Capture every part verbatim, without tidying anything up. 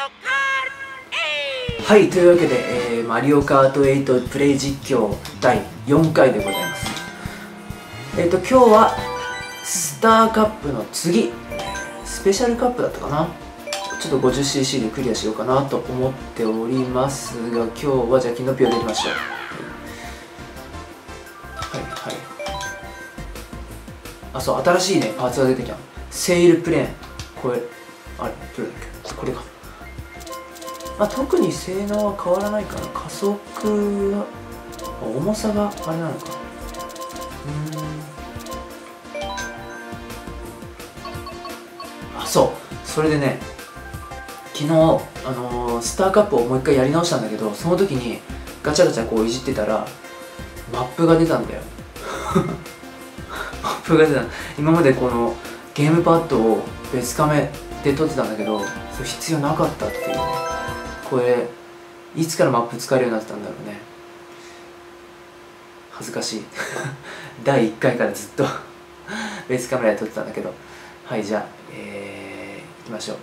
はい、というわけで、えー、マリオカートエイトプレイ実況だいよんかいでございます。えっ、ー、と今日はスターカップの次スペシャルカップだったかな。ちょっと ごじゅっシーシー でクリアしようかなと思っておりますが、今日はじゃあキノピオでいきましょう。はいはい。あ、そう、新しいねパーツが出てきた。セイルプレーン、これあれどれだっけ、これか。まあ、特に性能は変わらないかな。加速は重さがあれなのか。うーん、あ、そうそれでね、昨日、あのー、スターカップをもう一回やり直したんだけど、その時にガチャガチャこういじってたらマップが出たんだよマップが出た。今までこのゲームパッドを別カメで撮ってたんだけど、それ必要なかったっていうね。これいつからマップ使えるようになってたんだろうね。恥ずかしいだいいっかいからずっと別カメラで撮ってたんだけど。はい、じゃあ、えー、いきましょう。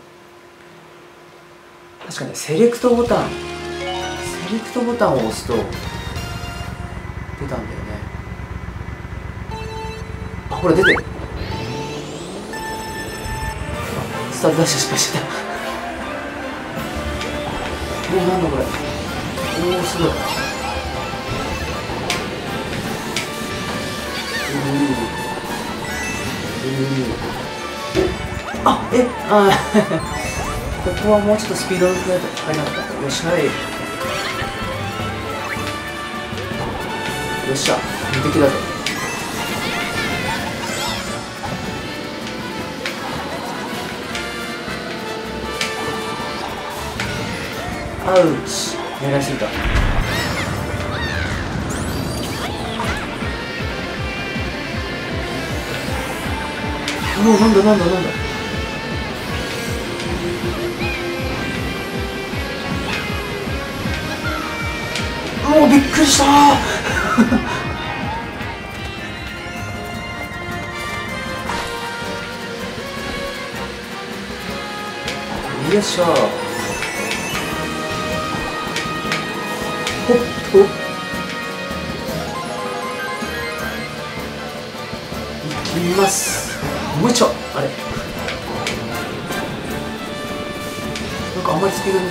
確かにセレクトボタンセレクトボタンを押すと出たんだよね。あ、ほら出てる。スタートダッシュ失敗してたおお、なんだこれ。おお、すごい。あ、え、あここはもうちょっとスピードが入らなかった。よっしゃい。よっしゃ、無敵だぞ。アウチ、狙いすぎた。もうなんだなんだなんだ。もうびっくりしたよいしょ。ほっほっ、いきます。もう一丁。あれなんかあんまりスピード出ない。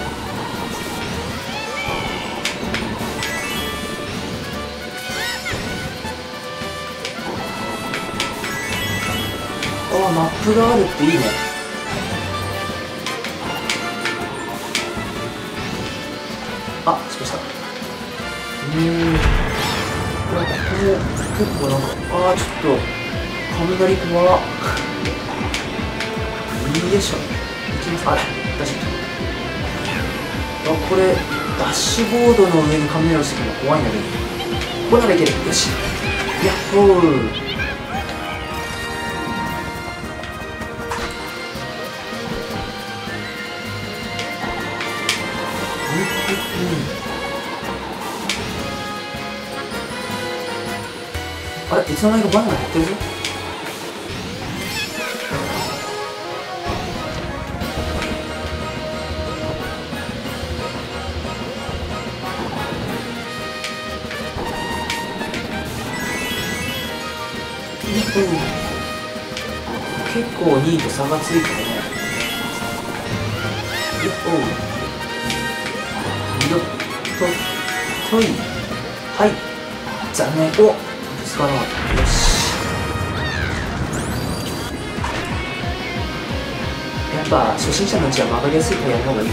ああ、マップがあるっていいね。あ、失敗した。うーん、これここも結構なんか、ああ、ちょっと雷怖っよいしょ、いきます。あれダッシュ。あ、これダッシュボードの上に雷をしてるの怖いんだけど、ここならいける。よし、ヤッホー。あれ、いつの間にかバナナ減ってるぞ。結構にいと差がついてるね。よっほー、よっととい、はい、残念。お、ぶつからなかった。よし、やっぱ初心者のうちは曲がりやすいタイヤの方がいいか。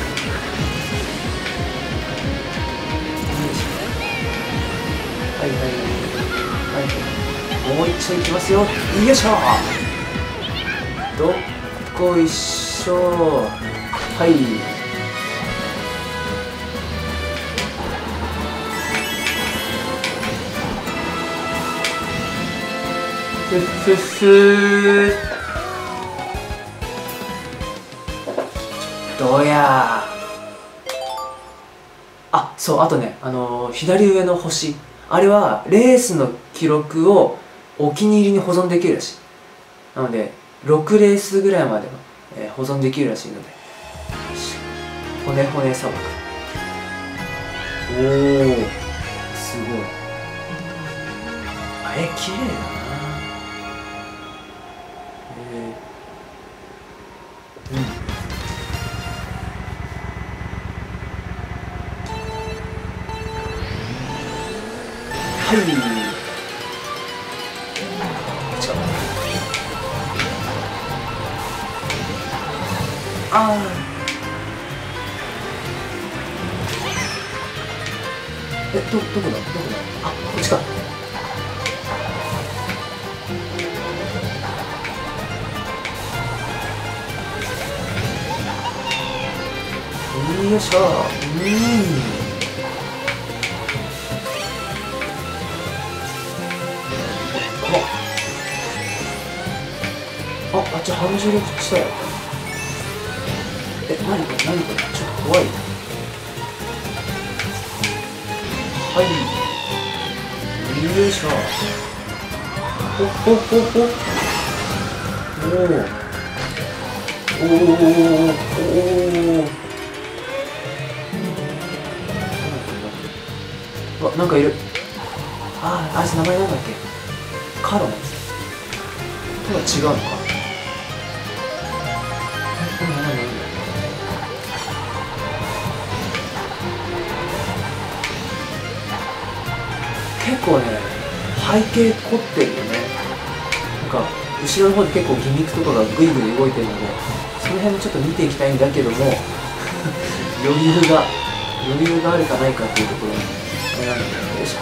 はいはいはい、もう一丁いきますよ。よいしょ、どっこいしょ。はい、ふっふっふー、どうやー。あ、そう、あとね、あのー、左上の星、あれはレースの記録をお気に入りに保存できるらしい。なのでろくレースぐらいまでは、えー、保存できるらしいので、 骨骨砂漠。おお、すごい。あ、え、綺麗だな。えー、うん。はい。違う。ああ。え、ど、どこだどこだ。あ、こっちか。よいしょ。うん。あ、あっち反重力地帯。え、何これ何これ、ちょっと怖い。はい。よいしょ。ほほほほ。おお。おお。おお。うわ、なんかいる。ああ、あいつ名前なんだっけ。カロン。とは違うのか。なんだなんだなんだ。結構ね、背景凝ってるよね。なんか後ろの方で結構ギミックとかがグイグイ動いてるので、その辺もちょっと見ていきたいんだけども余裕が余裕があるかないかっていうところにあれなんだけど、よいしょ。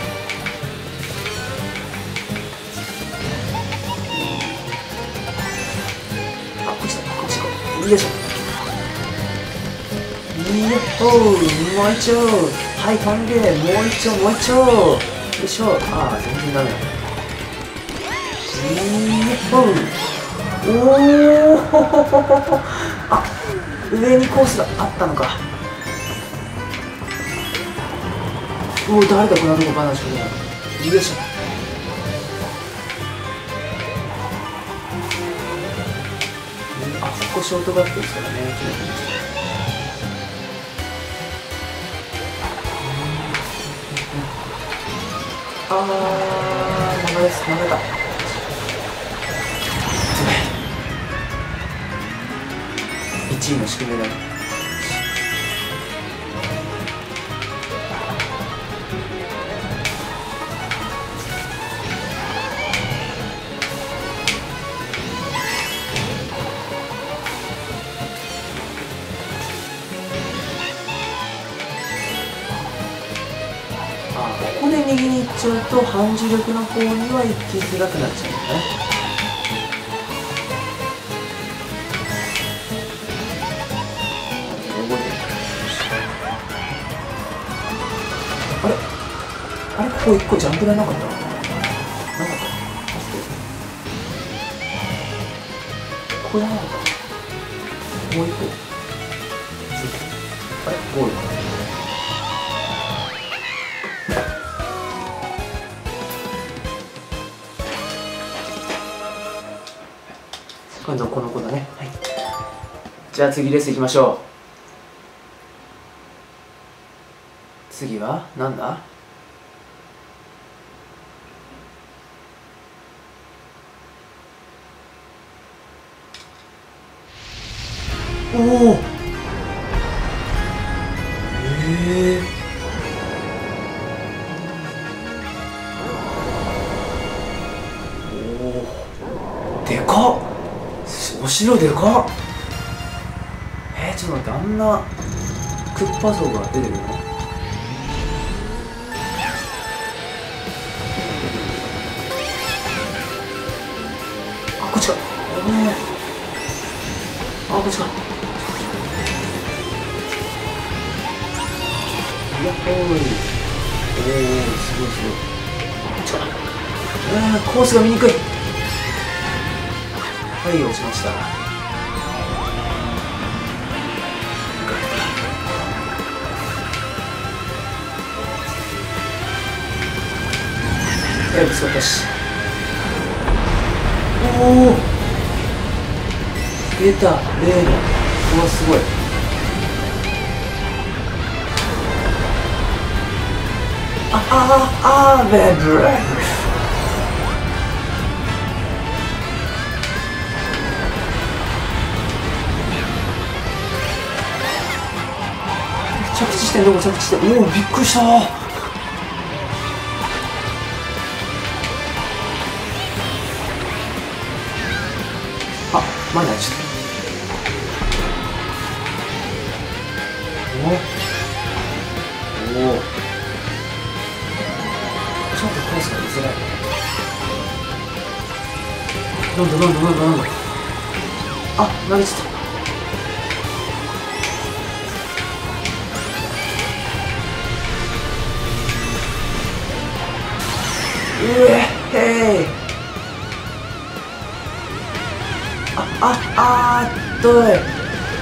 あ、こっちだ、こっちか。よいしょ。よっほー、もう一丁。はい、飛んで、もう一丁、もう一丁。よいしょ。ああ、全然ダメだ。よっほー。おおあ、上にコースがあったのか。おお、誰だこんなとこ話しかけたの。よいしょ。あ、ここショートカットですからね。決めてみて。あー、流れです、流れた。いちいの宿命だね。あ、ここで右に行っちゃうと反重力の方には行きづらくなっちゃうんだね。あれあれ、ここいっこジャンプ台なかったなかったここじゃなかったもういっこ。あれゴール。今度はこの子だね。はい。じゃあ次レース行きましょう。次はなんだ。おお。ええー。おお。でかっ。お城でかっ。えー、ちょっと待って、あんなクッパ像が出てるの。あ、こっちか。おお。あ、こっちか。やっほーい。おお、すごいすごい。こっちか。あー、コースが見にくい。はい、落ちました。はい、ぶつかったし。おお。出た、例の。うわ、すごい。 あああーべブレ着地してんどこ着地しておおびっくりした。あ、前に落ちた。おお、ちょっとコースが見づらい。なんだなんだなんだなんだ。あ、投げちゃった。うえへい。あああーっとい。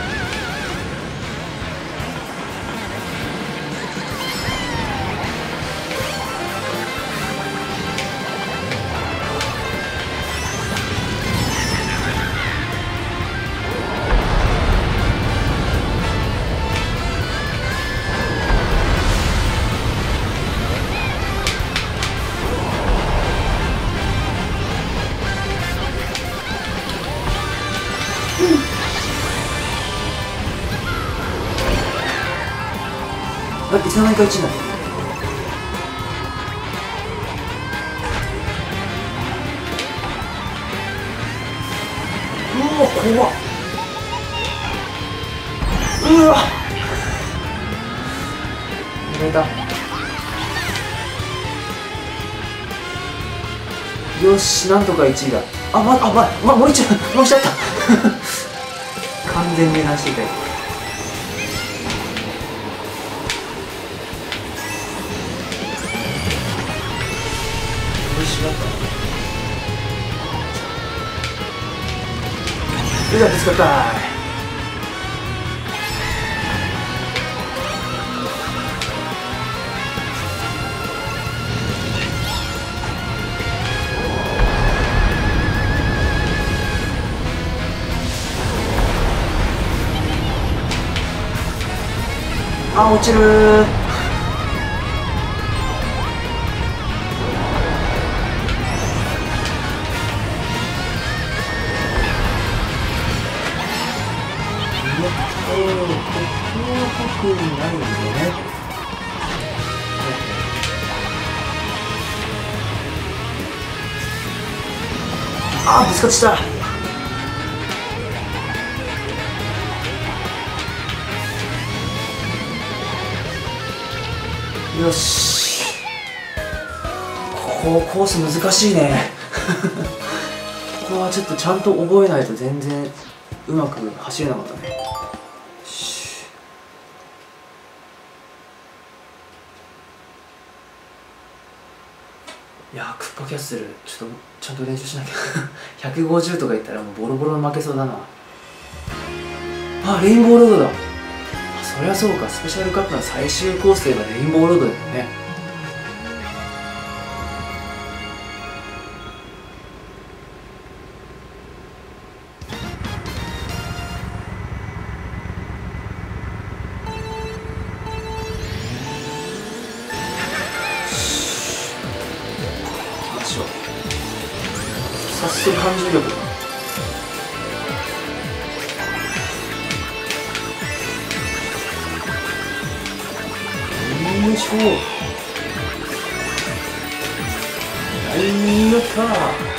あ、いつの間にかいちになった。うわ怖っ。うわ揺れた。よし、なんとかいちいだ。あ、ま、あ、ま、ま、もう一度もう一度やった完全に油断していたよ。うわぶつかった。あ、落ちるー。特にないんでね。あーぶつかっちゃった。よし、ここコース難しいねここはちょっとちゃんと覚えないと全然うまく走れなかったね。いやークッパキャッスルちょっとちゃんと練習しなきゃひゃくごじゅうとかいったらもうボロボロ負けそうだな。あ、レインボーロードだ。あ、そりゃそうか、スペシャルカップの最終コースといえばレインボーロードだよね。早速反重力だ。よいしょ。はいよった。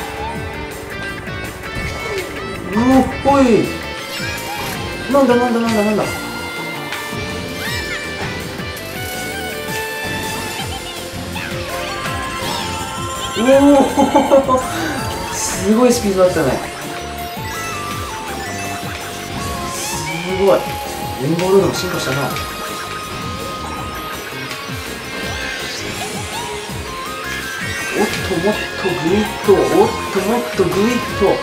うおっほい。なんだなんだなんだなんだ。おおすごいスピードだったね。すごい。レインボーロードも進化したな。おっともっとグイッと、おっともっとグイッと。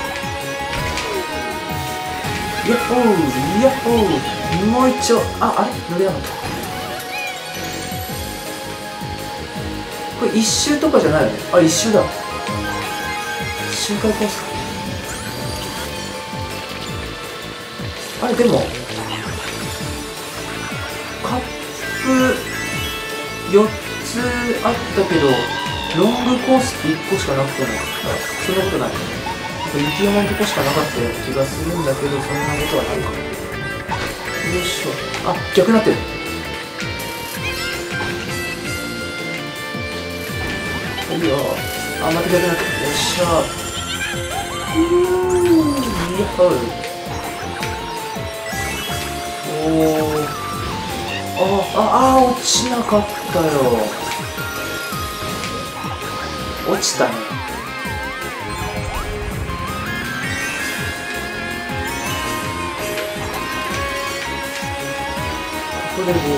ヤッホーヤッホー。もう一丁。あ、あれ乗れなかった。これ一周とかじゃないよね。あ、一周だ。周回コースか。あれでもカップよっつあったけどロングコースっていっこしかなくてもそんなことない。雪山のとこしかなかったような気がするんだけど、そんなことはないか。よいしょ。あ、逆になってる。いいよ。あ、また逆になってる。よっしゃ。うーん、やっほい。おー。あああ、落ちなかったよ。落ちたね。ここでボール。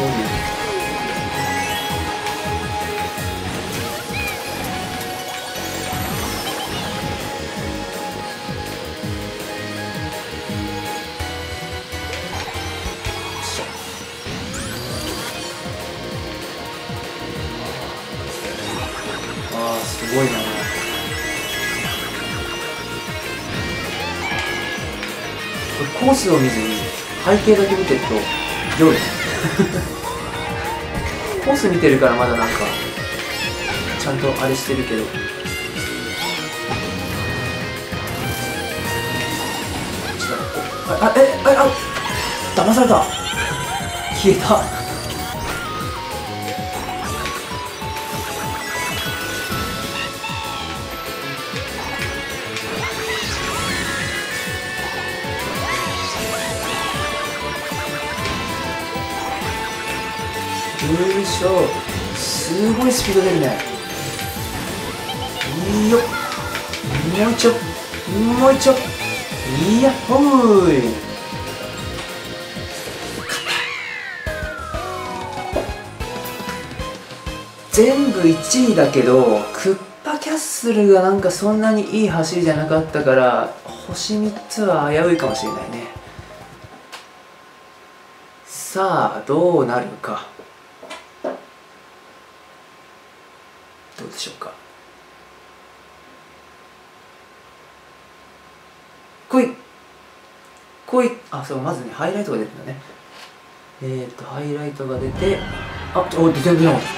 ああ、すごいな。これコースを見ずに背景だけ見てると良い。コース見てるからまだなんかちゃんとあれしてるけど、ああえああ騙された。消えた。よいしょ。すごいスピード出るね。いいよ。もう一丁もう一丁。いやっほーい。全部いちいだけどクッパキャッスルがなんかそんなにいい走りじゃなかったから星みっつは危ういかもしれないね。さあどうなるか。どうでしょうか。来い来い。あ、そう、まずねハイライトが出るんだね。えっとハイライトが出て、あ、お、出てる出てる。あ、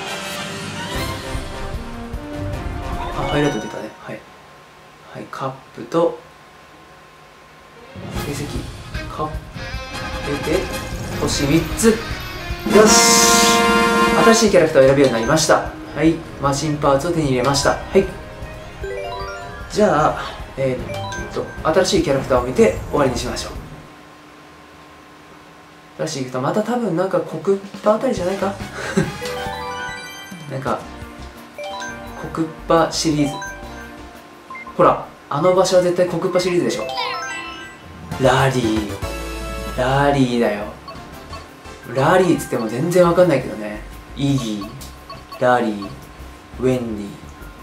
ハイライト出たね。はいはい。カップと成績カップ出て星みっつ。よし、新しいキャラクターを選ぶようになりました。はい、マシンパーツを手に入れました。はい、じゃあえー、っと新しいキャラクターを見て終わりにしましょう。新しいキャラクターまた多分なんかコクッパあたりじゃないか。なんかコクッパシリーズ、ほらあの場所は絶対コクッパシリーズでしょ。ラリーラリーだよ。ラリーっつっても全然わかんないけどね。イギー、ラリー、ウェンディ、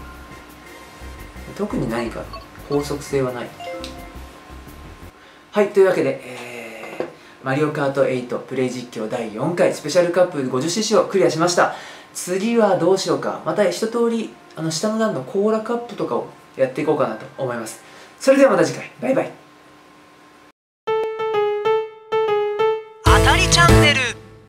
特に何か法則性はない。はい、というわけで、えー、マリオカートエイトプレイ実況だいよんかいスペシャルカップ ごじゅっシーシー をクリアしました。次はどうしようか。また一通りあの下の段のコーラカップとかをやっていこうかなと思います。それではまた次回、バイバイ。